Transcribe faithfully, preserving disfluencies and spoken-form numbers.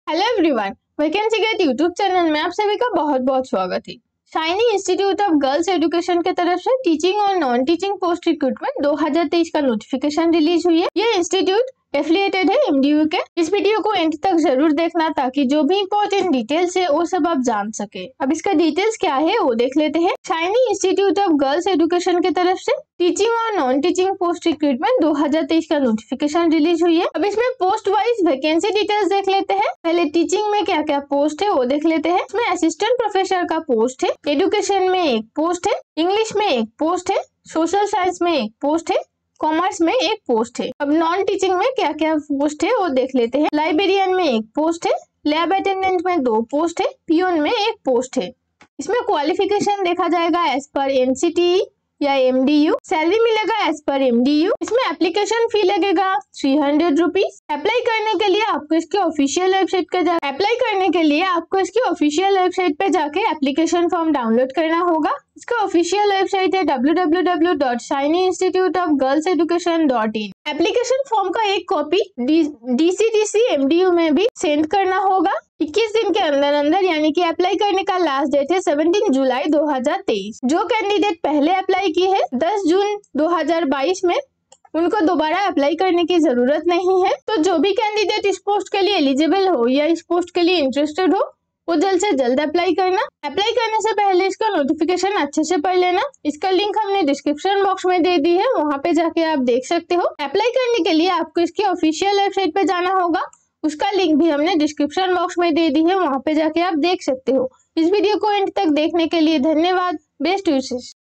Hello everyone, vacancy gate YouTube channel में आप सभी का बहुत बहुत स्वागत है। Shiny institute of girls education के तरफ से टीचिंग और नॉन टीचिंग पोस्ट रिक्रूटमेंट दो हज़ार तेईस का नोटिफिकेशन रिलीज हुई है। ये इंस्टीट्यूट एफिलिएटेड है एमडीयू के। इस वीडियो को एंड तक जरूर देखना ताकि जो भी इंपॉर्टेंट डिटेल्स है वो सब आप जान सके। अब इसका डिटेल्स क्या है वो देख लेते हैं। Shiny institute of girls education के तरफ से टीचिंग और नॉन टीचिंग पोस्ट रिक्रूटमेंट दो हज़ार तेईस का नोटिफिकेशन रिलीज हुई है। अब इसमें पोस्ट वाइज वैकेंसी डिटेल्स देख लेते हैं। पहले टीचिंग में क्या क्या पोस्ट है वो देख लेते हैं। इसमें असिस्टेंट प्रोफेसर का पोस्ट है, एजुकेशन में एक पोस्ट है, इंग्लिश में एक पोस्ट है, सोशल साइंस में एक पोस्ट है, कॉमर्स में एक पोस्ट है। अब नॉन टीचिंग में क्या क्या पोस्ट है वो देख लेते हैं। लाइब्रेरियन में एक पोस्ट है, लैब अटेंडेंट में दो पोस्ट है, पियोन में एक पोस्ट है। इसमें क्वालिफिकेशन देखा जाएगा एज पर एनसीटी या एमडीयू। सैलरी मिलेगा एज पर एमडीयू। इसमें एप्लीकेशन फी लगेगा थ्री हंड्रेड रुपीज। अप्लाई करने के लिए आपको इसके ऑफिशियल वेबसाइट पे जा अप्लाई करने के लिए आपको इसकी ऑफिशियल वेबसाइट पे जाके एप्लीकेशन फॉर्म डाउनलोड करना होगा। इसका ऑफिशियल वेबसाइट है W W W dot shiny institute of girls education dot in. Application form का एक कॉपी डीसीडीसी एमडीयू में भी सेंड करना होगा इक्कीस दिन के अंदर अंदर, यानी कि अप्लाई करने का लास्ट डेट है सत्रह जुलाई दो हज़ार तेईस। जो कैंडिडेट पहले अप्लाई की है दस जून दो हज़ार बाईस में, उनको दोबारा अप्लाई करने की जरूरत नहीं है। तो जो भी कैंडिडेट इस पोस्ट के लिए एलिजिबल हो या इस पोस्ट के लिए इंटरेस्टेड हो वो जल्द से जल्द अप्लाई करना। अप्लाई करने से पहले इसका नोटिफिकेशन अच्छे से पढ़ लेना। इसका लिंक हमने डिस्क्रिप्शन बॉक्स में दे दी है, वहाँ पे जाके आप देख सकते हो। अप्लाई करने के लिए आपको इसकी ऑफिशियल वेबसाइट पे जाना होगा, उसका लिंक भी हमने डिस्क्रिप्शन बॉक्स में दे दी है, वहाँ पे जाके आप देख सकते हो। इस वीडियो को एंड तक देखने के लिए धन्यवाद। बेस्ट विशेष।